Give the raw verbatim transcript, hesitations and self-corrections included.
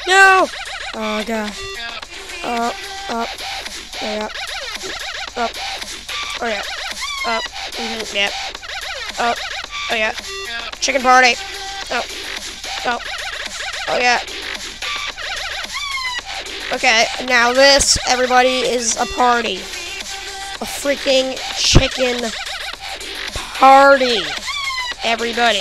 No! Oh, God. Up, up. Oh, yeah. Up. Oh, yeah. Up. Mm-hmm. Yep. Up. Oh, yeah. Chicken party. Oh. Oh. Oh, yeah. Okay, now this, everybody, is a party. A freaking chicken party. Everybody.